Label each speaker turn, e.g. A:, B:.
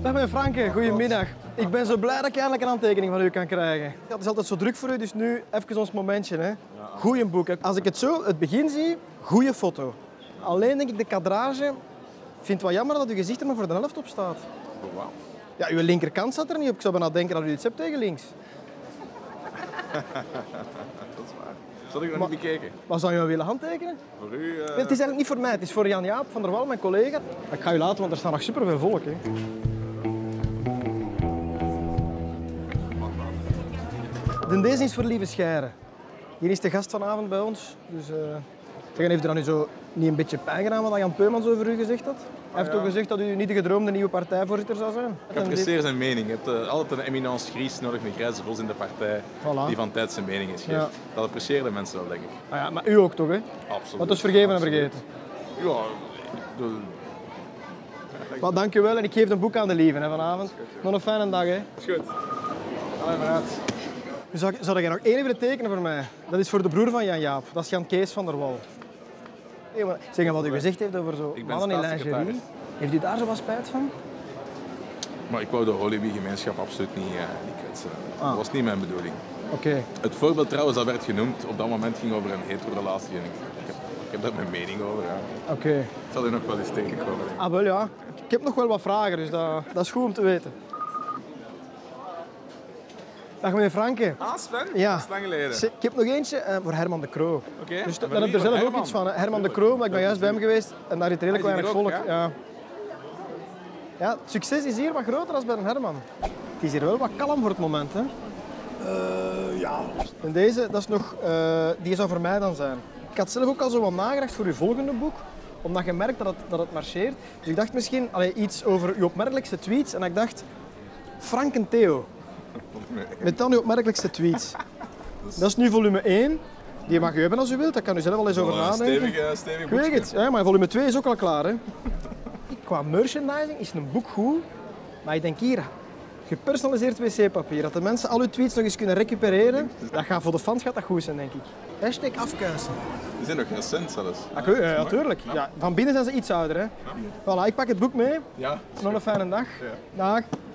A: Dag meneer Franke, goedemiddag. Ik ben zo blij dat ik eindelijk een handtekening van u kan krijgen. Het is altijd zo druk voor u, dus nu even ons momentje. Hè. Goeie boek. Als ik het begin zie, goede foto. Alleen denk ik de kadrage. Ik vind het wel jammer dat uw gezicht er maar voor de helft op staat.
B: Oh, wow.
A: Ja, uw linkerkant staat er niet op. Ik zou bijna denken dat u iets hebt tegen links.
B: Dat is waar. Dat had ik nog niet bekeken.
A: Wat zou je willen handtekenen?
B: Voor u...
A: Nee, het is eigenlijk niet voor mij, het is voor Jan-Jaap van der Wal, mijn collega. Ik ga u laten, want er staat nog superveel volk. Hè. Deze is voor Lieve Scheire. Hier is de gast vanavond bij ons. Dus, heeft u dan nu zo niet een beetje pijn gedaan wat Jan Peumans over u gezegd had? Hij heeft toch gezegd dat u niet de gedroomde nieuwe partijvoorzitter zou zijn?
B: Ik apprecieer zijn mening. Je hebt altijd een eminence gries nodig met grijze ros in de partij die van tijd zijn mening is geeft.
A: Ja.
B: Dat appreciëren mensen wel, denk ik.
A: Ah ja, maar u ook toch, hè?
B: Absoluut.
A: Wat is vergeven en vergeten.
B: Ja,
A: Maar dank u wel en ik geef een boek aan de Lieve hè, vanavond. Nog een fijne dag, hè?
B: is goed. Allee, maar uit.
A: Zou jij nog één willen tekenen voor mij? Dat is voor de broer van Jan-Jaap. Dat is Jan Kees van der Wal. Hey, maar zeg wat u gezegd heeft over zo
B: Ik ben
A: mannen in
B: staatssecretaris.
A: lingerie. Heeft u daar zo wat spijt van?
B: Maar ik wou de Walibi-gemeenschap absoluut niet kwetsen. Dat was niet mijn bedoeling.
A: Oké.
B: Het voorbeeld trouwens dat werd genoemd op dat moment ging over een hetero-relatie. En ik heb daar mijn mening over. Ja.
A: Oké.
B: Ik zal u nog wel eens tegenkomen. denk ik.
A: Ah, wel ja. Ik heb nog wel wat vragen, dus dat is goed om te weten. Dag meneer Franke.
B: Ah, Sven?
A: Ja.
B: Dat is lang geleden.
A: Ik heb nog eentje voor Herman de Croo.
B: Oké.
A: Dus
B: En
A: daar heb je er zelf ook iets van. Hè. Herman de Croo, maar ik ben juist bij hem geweest en daar is redelijk
B: Ah, is
A: weinig
B: die
A: volk.
B: er ook,
A: Ja, het succes is hier wat groter dan bij een Herman. Het is hier wel wat kalm voor het moment. Hè.
C: Ja.
A: En deze, dat is nog, die zou voor mij dan zijn. Ik had zelf ook al zo wat nagedacht voor uw volgende boek, omdat je merkt dat het marcheert. Dus ik dacht misschien iets over uw opmerkelijkste tweets. En ik dacht, Frank en Theo. Met dan uw opmerkelijkste tweets. Dat is nu volume 1. Die mag u hebben als u wilt, daar kan u zelf wel eens over nadenken.
B: Stevig
A: Ik weet het, ja, maar volume 2 is ook al klaar. Hè. Qua merchandising is een boek goed, maar ik denk hier, gepersonaliseerd wc-papier, dat de mensen al uw tweets nog eens kunnen recupereren, dat gaat voor de fans gaat dat goed zijn, denk ik. Hashtag afkuisen.
B: Die zijn nog recent zelfs.
A: Ja, natuurlijk. Ja, van binnen zijn ze iets ouder. Hè. Voilà, ik pak het boek mee.
B: Ja.
A: Nog een fijne dag. Dag.